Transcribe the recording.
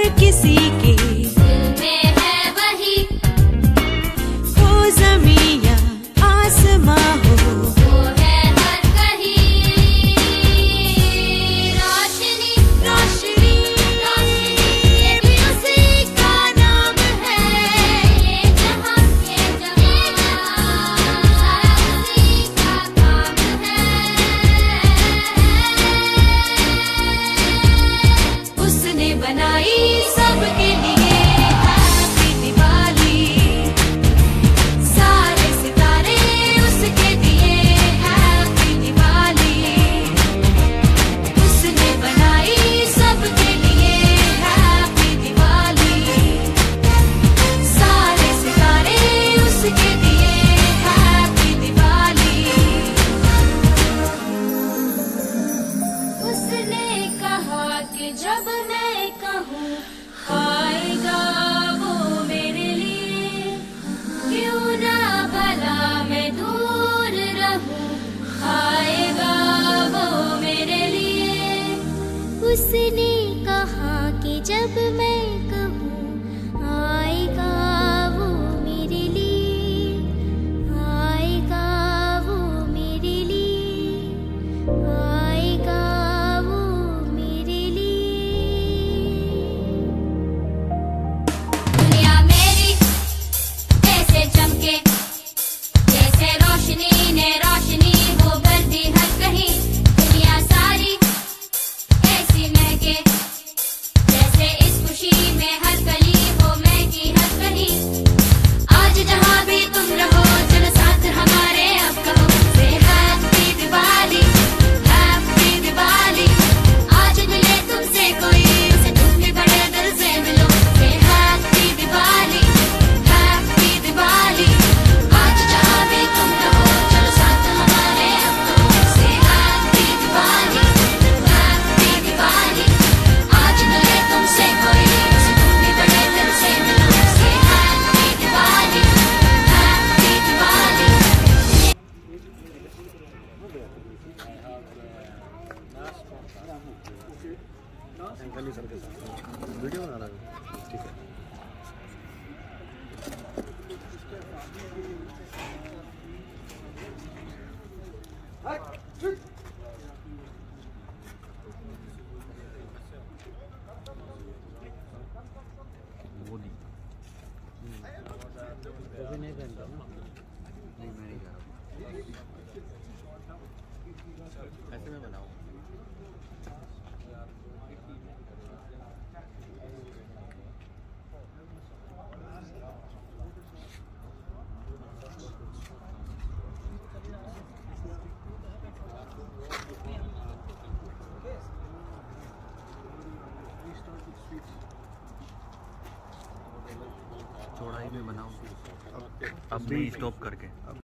किसी के दिल में है वही, हो ज़मीं या आसमां हो, वो है हर कहीं। रोशनी रोशनी रोशनी, ये भी उसी का नाम है। ये जहां सारा उसी का काम है। उसने बनाई सबके लिए हैप्पी दिवाली, सारे सितारे उसके दिए हैप्पी दिवाली। उसने बनाई सबके लिए हैप्पी दिवाली, सारे सितारे उसके दिए हैप्पी दिवाली। उसने कहा कि जब मैं कहूँ आएगा वो मेरे लिए, क्यों ना भला मैं दूर रहूं, आएगा वो मेरे लिए। उसने कहा कि जब मैं कहूँ आएगा वो मेरे लिए, आएगा वो मेरे लिए, आएगा वो मेरे लिए। दुनिया मेरी ऐसे चमके, जैसे रोशनी ने रोशनी वो भर दी हर कहीं। दुनिया सारी ऐसी महके, जैसे इस खुशी में हर कली हो महकी हर कहीं। आज जहाँ भी तुम रहो चलो साथ हमारे अब कहो से हैप्पी दिवाली, हैप्पी दिवाली। आज मिले तुमसे कोई, उसे तुम भी बड़े दिल से मिलो, से हैप्पी दिवाली, हैप्पी दिवाली। आज जहाँ भी तुम रहो चलो साथ हमारे अब कहो से हैप्पी दिवाली, हैप्पी दिवाली। आज मिले तुमसे कोई, उसे तुम भी बड़े दिल से मिलो, से happy Diwali, happy Diwali. Video बना रहा हूँ, ठीक है। मोदी नहीं पहनता ना, नहीं मैं नहीं जा रहा, ऐसे में बनाऊँ। चौड़ाई में बनाऊँ अब भी स्टॉप करके।